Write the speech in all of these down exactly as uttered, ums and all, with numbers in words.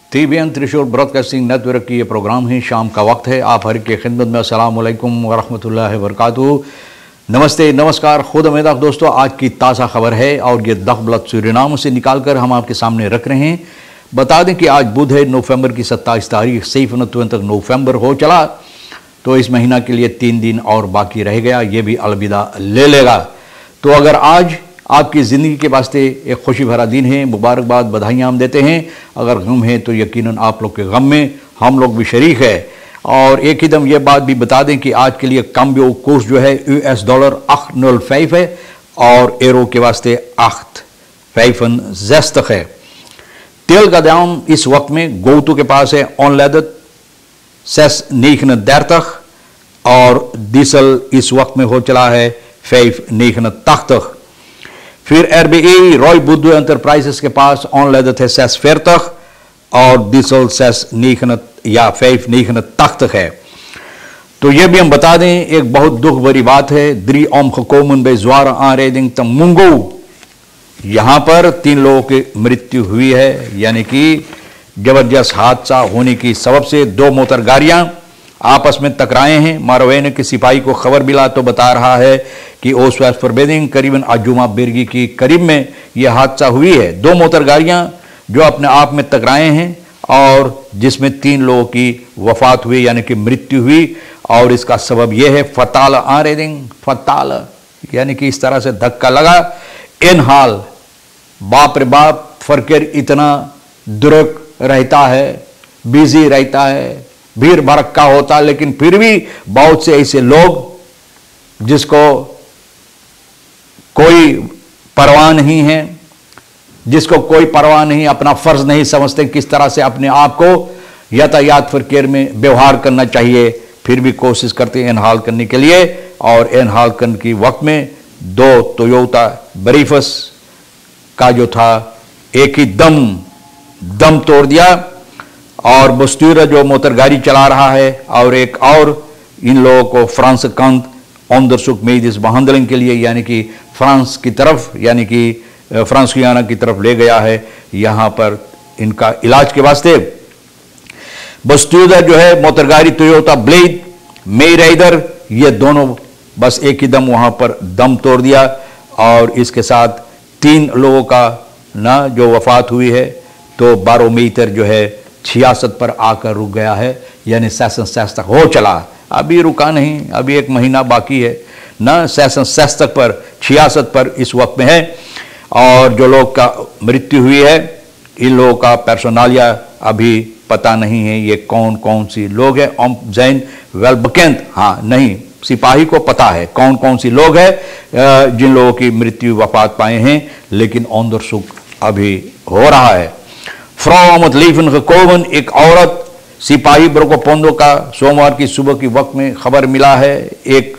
TBN त्रिशूल broadcasting network की ये प्रोग्राम है। शाम का वक्त है, आप हर की खिदमत में अस्सलाम वालेकुम व रहमतुल्लाहि व बरकातुहू। नमस्ते, नमस्कार, खुद उम्मीद दोस्तों। आज की ताज़ा खबर है और ये दखबलत सूरीनाम से निकाल कर हम आपके सामने रख रहे हैं। बता दें कि आज बुध है, नवंबर की सत्ताईस तारीख, सही नतवन तक नवंबर हो चला, तो इस महीना के लिए तीन दिन और बाकी रह गया, ये भी अलविदा ले लेगा। तो अगर आज आपकी ज़िंदगी के वास्ते एक खुशी भरा दिन है, मुबारकबाद, बधाइयाँ हम देते हैं। अगर गम है तो यकीनन आप लोग के गम में हम लोग भी शरीक है। और एक ही दम ये बात भी बता दें कि आज के लिए कम्बियो कोर्स जो है यूएस डॉलर आठ नॉल फाइव है और एरो के वास्ते आठ फाइफन जस्तक है। तेल का दाम इस वक्त में गोतू के पास है ऑनलेदत सेस नीखन देरतख और डीजल इस वक्त में हो चला है फाइव नीखन तख्तख। फिर एरबीई रॉय बुद्धू एंटरप्राइजेस के पास ऑन लेदत है सेस फेरतख और डीजल सेस नीखन या फाइव नीखन तख्त है। तो यह भी हम बता दें, एक बहुत दुख भरी बात है। द्री ओम खकोमन बेजवार आ रेदिंग तमुंगो, यहां पर तीन लोगों की मृत्यु हुई है, यानी कि जबरदस्त हादसा होने की सबब से दो मोटर गाड़ियां आपस में टकराए हैं। मारवेन के सिपाही को खबर मिला तो बता रहा है कि ओसवास फॉरबेदिंग करीबन आजुमा बिरगी की करीब में यह हादसा हुई है। दो मोटर गाड़ियां जो अपने आप में टकराए हैं और जिसमें तीन लोगों की वफात हुई, यानी कि मृत्यु हुई। और इसका सबब यह है फताल आ रेदिंग फताल, यानी कि इस तरह से धक्का लगा। इन हाल बाप रे बाप, फरकर इतना दुरुक रहता है, बिजी रहता है, भीड़ भड़का होता, लेकिन फिर भी बहुत से ऐसे लोग जिसको कोई परवाह नहीं है, जिसको कोई परवाह नहीं, अपना फर्ज नहीं समझते किस तरह से अपने आप को यातायात फरकेर में व्यवहार करना चाहिए, फिर भी कोशिश करते हैं इनहाल करने के लिए। और इनहाल करने के वक्त में दो टोयोटा ब्रीफस का जो था एक ही दम दम तोड़ दिया और बस्तूरा जो मोटर गाड़ी चला रहा है और एक और इन लोगों को फ्रांस कंत ऑमदरसुक में इस बहांदलिंग के लिए, यानी कि फ्रांस की तरफ, यानी कि फ्रांस गुयाना की तरफ ले गया है, यहाँ पर इनका इलाज के वास्ते। बस्तूरा जो है मोटर गाड़ी टोयोटा ब्लेड मे राइडर, ये दोनों बस एक ही दम वहाँ पर दम तोड़ दिया और इसके साथ तीन लोगों का ना जो वफात हुई है। तो बारोमीटर जो है छियासठ पर आकर रुक गया है, यानी सेशन सेस तक हो चला, अभी रुका नहीं, अभी एक महीना बाकी है ना। सेशन सेस तक पर छियासठ पर इस वक्त में है। और जो लोग का मृत्यु हुई है, इन लोगों का पर्सोनालिया अभी पता नहीं है, ये कौन कौन सी लोग हैं। ओम जैन वेलबकेंत, हाँ नहीं, सिपाही को पता है कौन कौन सी लोग हैं जिन लोगों की मृत्यु वफात पाए हैं, लेकिन ऑनदरसुक अभी हो रहा है। फ्रामत लीफन खकोवन, एक औरत सिपाही ब्रोकोपोंदो का सोमवार की सुबह की वक्त में खबर मिला है एक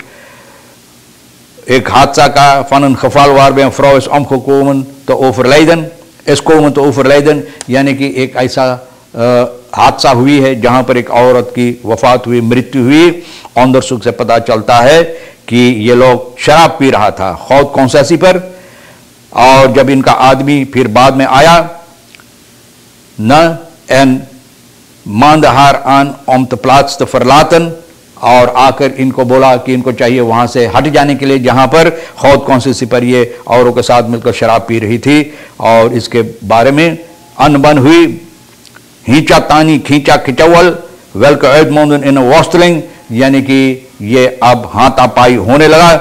एक हादसा का। फनन खफालवार में फ्राउस ओम खकोवन तो ओवरलेडन एस्कोवन तो ओवरलेडन, यानी कि एक ऐसा हादसा हुई है जहां पर एक औरत की वफात हुई, मृत्यु हुई। ऑनदरसुक से पता चलता है कि ये लोग शराब पी रहा था खौद कौंसासी पर, और जब इनका आदमी फिर बाद में आया न एन मांदहार आन ओमत प्लाट्स फरलातन, और आकर इनको बोला कि इनको चाहिए वहां से हट जाने के लिए जहां पर खौद कौंसासी पर ये औरों के साथ मिलकर शराब पी रही थी। और इसके बारे में अनबन हुई, हिंचा तानी खींचा खिंचवल वेलकम इन वॉस्टलिंग, यानी कि ये अब हाथापाई होने लगा।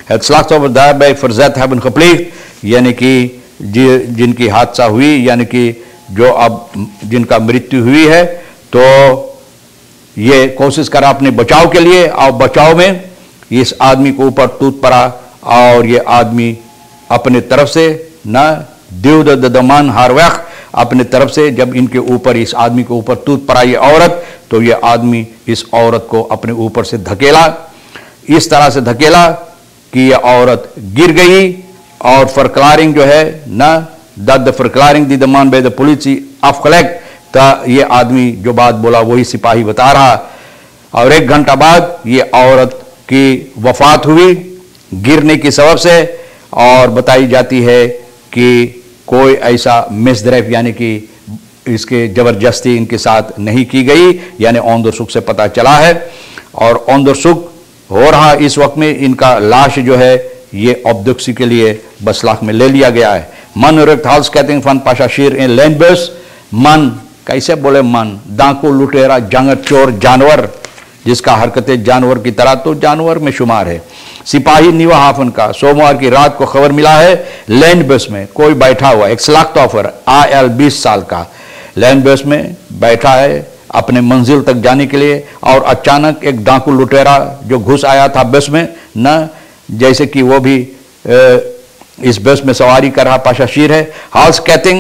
यानी कि जिनकी हादसा हुई, यानी कि जो अब जिनका मृत्यु हुई है, तो ये कोशिश करा अपने बचाव के लिए, और बचाव में इस आदमी को ऊपर टूट पड़ा और ये आदमी अपने तरफ से न देव दमान हारवैख अपने तरफ से जब इनके ऊपर इस आदमी के ऊपर टूट पड़ा ये औरत, तो ये आदमी इस औरत को अपने ऊपर से धकेला, इस तरह से धकेला कि ये औरत गिर गई। और फरक्लारिंग जो है ना द फरक्लारिंग दी दमान बे द पुलिस अफकलेक्ट, ये आदमी जो बात बोला वही सिपाही बता रहा। और एक घंटा बाद ये औरत की वफात हुई गिरने की सबब से, और बताई जाती है कि कोई ऐसा मिसड्राइव यानी कि इसके ज़बरदस्ती इनके साथ नहीं की गई, यानी ऑन द सुख से पता चला है। और ऑन द सुख हो रहा इस वक्त में इनका लाश जो है ये ऑब्डक्सी के लिए बसलाख में ले लिया गया है। मन रक्त हाल्स कहते हैं फन पाशाशीर इन लैंडबर्स, मन कैसे बोले मन, डाकू लुटेरा जंग चोर जानवर, जिसका हरकतें जानवर की तरह तो जानवर में शुमार है। सिपाही नीवा हाफन का सोमवार की रात को खबर मिला है लैंड बस में कोई बैठा हुआ, एक सलाख तोफर आई एल बीस साल का लैंड बस में बैठा है अपने मंजिल तक जाने के लिए, और अचानक एक डाकू लुटेरा जो घुस आया था बस में, न जैसे कि वो भी इस बस में सवारी कर रहा पाशाशीर है। हाल्स कहते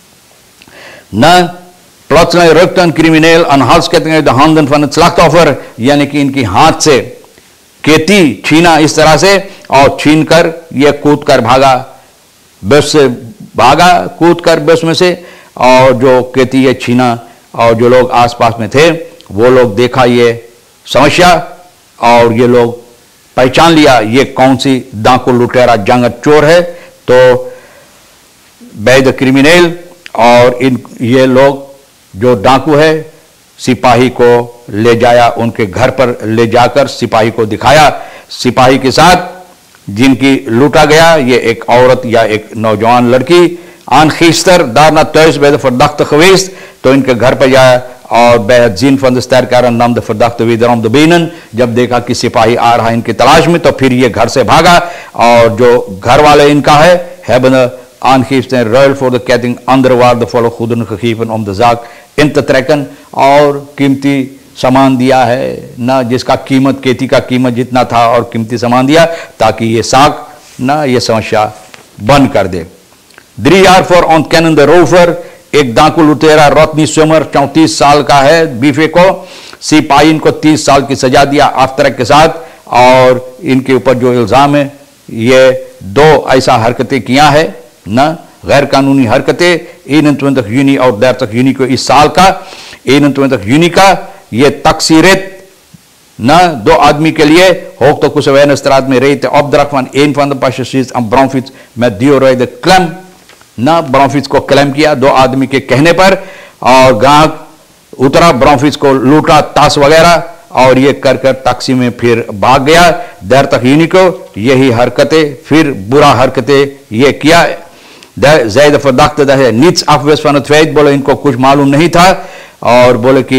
न प्लॉट्सने रक्तन क्रिमिनल अन हाल्स कहते हैं द हांदन फन स्लाख्तोफर, यानी कि इनकी हाथ से केती छीना इस तरह से, और छीन कर ये कूद कर भागा, बस से भागा कूद कर बस में से, और जो केती ये छीना और जो लोग आसपास में थे वो लोग देखा ये समस्या, और ये लोग पहचान लिया ये कौन सी डाकू लुटेरा जंग चोर है। तो बैद क्रिमिनल और इन ये लोग जो डाकू है सिपाही को ले जाया, उनके घर पर ले जाकर सिपाही को दिखाया। सिपाही के साथ जिनकी लूटा गया ये एक औरत या एक नौजवान लड़की आन खीस्तर दारना तयस बेद फरदख्त खवीस, तो इनके घर पर जाया और बेहद जीन फंदस्तर कारण नाम द फरदख्त विदरम द बीनन, जब देखा कि सिपाही आ रहा है इनकी तलाश में तो फिर ये घर से भागा, और जो घर वाले इनका है हैबन aangeeft en ruil voor de ketting andere waardevolle goederen gegeven om de zaak in te trekken, और कीमती सामान दिया है ना, जिसका कीमत खेती का कीमत जितना था, और कीमती सामान दिया ताकि ये साक ना ये समस्या बंद कर दे। Drie jaar voor ontkennen de rover, एक डाकू लुटेरा रोतनी स्विमर चौंतीस साल का है बीफे को, सिपाही इनको तीस साल की सजा दिया आफ्तरक के साथ, और इनके ऊपर जो इल्जाम है ये दो ऐसा हरकतें किया है ना, गैर कानूनी हरकतें इकतीस यूनी और dertig यूनी को इस साल का इकतीस यूनी का ये तकसीरत ना दो आदमी के लिए होक तो कुछ वैन straat में रही थे opdracht van een van de passagiers aan Bronfiets met dioride klem ना, ब्रॉन्फिट्स को क्लेम किया दो आदमी के कहने पर, और ग्राहक उतरा ब्रॉन्फिट्स को लूटा ताश वगैरह, और ये कर कर टैक्सी में फिर भाग गया। देर तक यूनी को यही हरकतें फिर बुरा हरकतें ये किया। ज़ैद फरदाख्त है नीच afwist van het feit, बोले इनको कुछ मालूम नहीं था, और बोले कि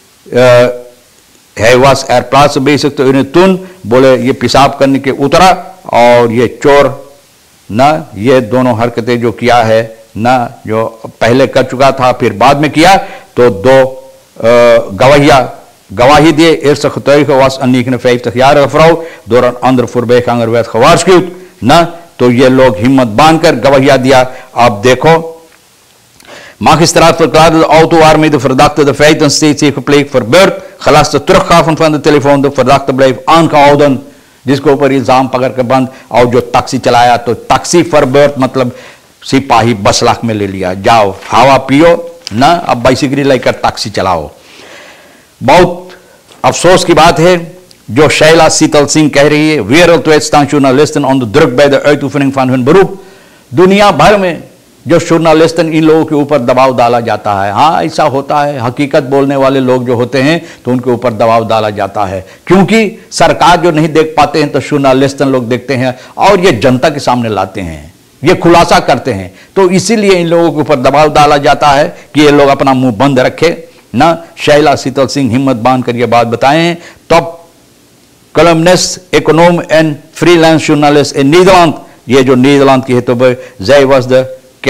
है वास एर प्लास बेसिक तो इन्हें तुन बोले ये पेशाब करने के उतरा, और ये चोर ना ये दोनों हरकतें जो किया है ना, जो पहले कर चुका था फिर बाद में किया, तो दो गवाहिया गवाही दिए। eerste getuige was een negenenvijftigjarige vrouw door een andere voorbijganger werd gewaarschuwd ना, तो ये लोग हिम्मत बांधकर गवाहिया दिया। आप देखो magistraat verklaarde de auto waarmee de verdachte de feiten steeds heeft gepleegd verbeurd, gelas de teruggaven van de telefoon, de verdachte bleef aangehouden, जिसके ऊपर इल्जाम पकड़ के बंद, और जो टैक्सी चलाया तो टैक्सी फरबर्ट मतलब सिपाही बस लाख में ले लिया, जाओ हवा पियो ना, अब बाइसिकल लेकर टैक्सी चलाओ। बहुत अफसोस की बात है जो शैला शीतल सिंह कह रही है, wereldwijd staan journalisten onder druk bij de uitoefening van hun beroep, दुनिया भर में जो जर्नलिस्टन इन लोगों के ऊपर दबाव डाला जाता है। हाँ ऐसा होता है, हकीकत बोलने वाले लोग जो होते हैं तो उनके ऊपर दबाव डाला जाता है, क्योंकि सरकार जो नहीं देख पाते हैं तो जर्नलिस्टन लोग देखते हैं और ये जनता के सामने लाते हैं, ये खुलासा करते हैं, तो इसीलिए इन लोगों के ऊपर दबाव डाला जाता है कि ये लोग अपना मुंह बंद रखे ना। शैला शीतल सिंह हिम्मत बांध कर ये बात बताए हैं। Top columnist economist and freelance journalist in Netherlands, ये जो नीदरलैंड की है, तो zij was de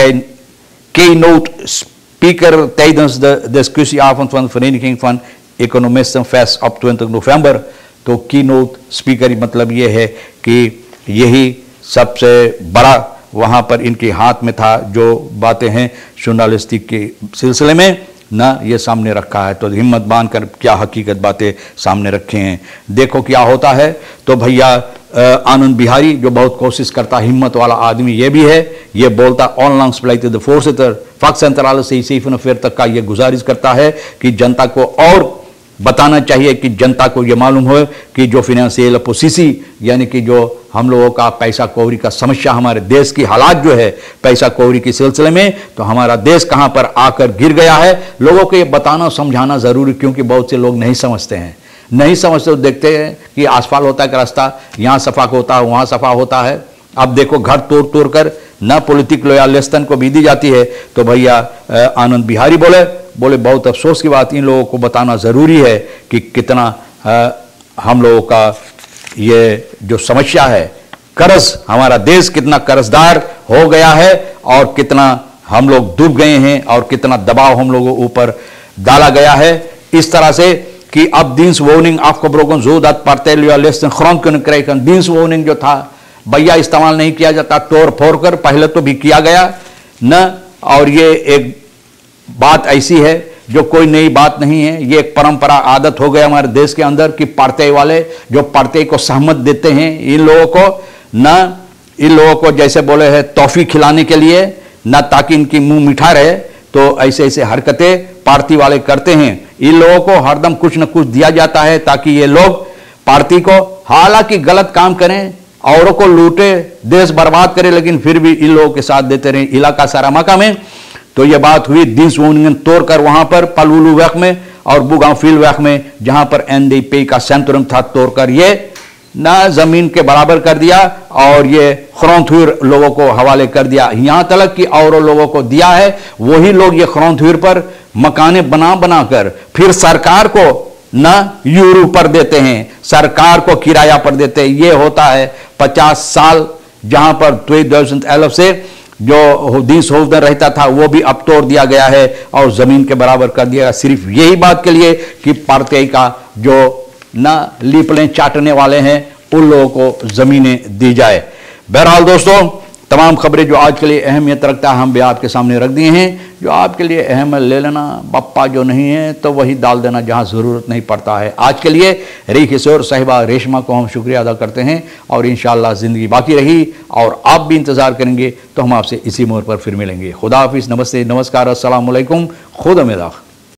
keynote speaker tijdens de discussieavond van de Vereniging van Economisten V E S op twintig november। तो keynote speaker मतलब ये है कि यही सबसे बड़ा वहाँ पर इनके हाथ में था, जो बातें हैं जर्नलिस्टिक के सिलसिले में ना ये सामने रखा है, तो हिम्मत बांध कर क्या हकीकत बातें सामने रखे हैं। देखो क्या होता है। तो भैया आनंद बिहारी जो बहुत कोशिश करता, हिम्मत वाला आदमी ये भी है, ये बोलता ऑनलाइन स्प्लाइट द फोर्सिटर फक सेंट्रल से इसी फिर तक का ये गुजारिश करता है कि जनता को और बताना चाहिए कि जनता को ये मालूम हो कि जो फिनेंशियल पोसिसी यानी कि जो हम लोगों का पैसा कौड़ी का समस्या, हमारे देश की हालात जो है पैसा कौड़ी के सिलसिले में, तो हमारा देश कहां पर आकर गिर गया है, लोगों को ये बताना समझाना जरूरी, क्योंकि बहुत से लोग नहीं समझते हैं नहीं समझते तो देखते हैं कि आसफाल होता है कि रास्ता यहाँ सफा होता है वहाँ सफा होता है। अब देखो घर तोड़ तोड़ कर न पॉलिटिक लॉयलिस्टन को भी दी जाती है। तो भैया आनंद बिहारी बोले बोले बहुत अफसोस की बात, इन लोगों को बताना ज़रूरी है कि कितना आ, हम लोगों का ये जो समस्या है, कर्ज, हमारा देश कितना कर्जदार हो गया है और कितना हम लोग डूब गए हैं और कितना दबाव हम लोगों के ऊपर डाला गया है, इस तरह से कि अब दिन्स वोनिंग afgebroken zodat partij loyalisten grond kunnen krijgen। दिन्स वोनिंग जो था भैया इस्तेमाल नहीं किया जाता, तोड़ फोड़ कर, पहले तो भी किया गया न, और ये एक बात ऐसी है जो कोई नई बात नहीं है, ये एक परंपरा आदत हो गया हमारे देश के अंदर कि पार्टी वाले जो पार्टी को सहमत देते हैं इन लोगों को न, इन लोगों को जैसे बोले हैं टॉफी खिलाने के लिए न, ताकि इनकी मुंह मीठा रहे, तो ऐसे ऐसे हरकतें पार्टी वाले करते हैं। इन लोगों को हरदम कुछ न कुछ दिया जाता है ताकि ये लोग पार्टी को हालांकि गलत काम करें, औरों को लूटे, देश बर्बाद करें, लेकिन फिर भी इन लोगों के साथ देते रहे। इलाका सारामाका में तो ये बात हुई, दिन्स वोनिंगन तोड़कर वहां पर पलवुलु वैक में और बुगांफील वैक में जहां पर एनडीपी का सेंट्रम था, तोड़कर ये ना जमीन के बराबर कर दिया और ये ख्रोंथुर लोगों को हवाले कर दिया। यहां तक कि और लोगों को दिया है, वही लोग ये ख्रोंथुर पर मकाने बना बनाकर फिर सरकार को ना यूरो पर देते हैं, सरकार को किराया पर देते हैं। ये होता है पचास साल जहां पर ट्वेंटी से जो दिन्स होल्डर रहता था वो भी अब तोड़ दिया गया है और जमीन के बराबर कर दिया, सिर्फ यही बात के लिए कि पार्टी का जो ना लीपलें चाटने वाले हैं उन लोगों को जमीनें दी जाए। बहरहाल दोस्तों, तमाम खबरें जो आज के लिए अहमियत रखता है हम भी आपके सामने रख दिए हैं। जो आपके लिए अहम है ले लेना, बप्पा जो नहीं है तो वही डाल देना जहां ज़रूरत नहीं पड़ता है। आज के लिए री किशोर साहिबा रेशमा को हम शुक्रिया अदा करते हैं और इंशाअल्लाह ज़िंदगी बाकी रही और आप भी इंतज़ार करेंगे तो हम आपसे इसी मोड़ पर फिर मिलेंगे। खुदा हाफिज़, नमस्ते, नमस्कार, अस्सलाम वालेकुम, खुदा मेदा।